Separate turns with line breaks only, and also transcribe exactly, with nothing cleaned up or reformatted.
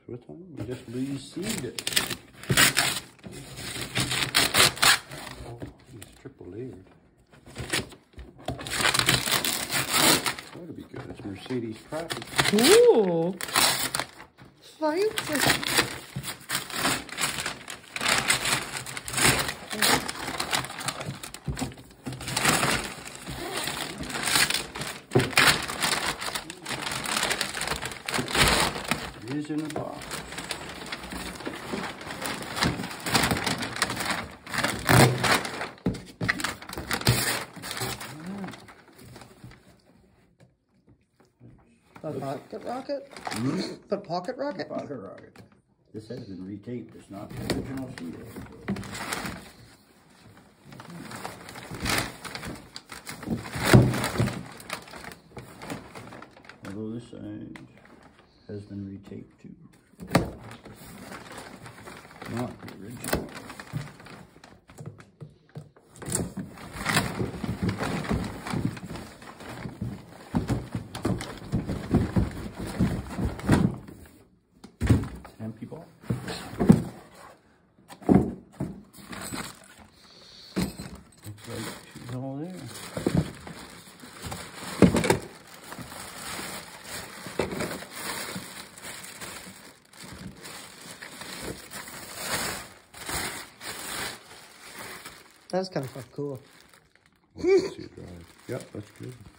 with them. We just received it. Oh, it's triple layered. That'll be good. It's Mercedes traffic.
Ooh. Fancy.
It is in the box.
A pocket rocket?
Hmm?
The pocket rocket?
Pocket rocket. This has been retaped. It's not the original seal. Although this side has been retaped too. Not the original. Empty ball. Looks like she's all there.
That's kind of cool.
Let's see it drive. Yep, that's good.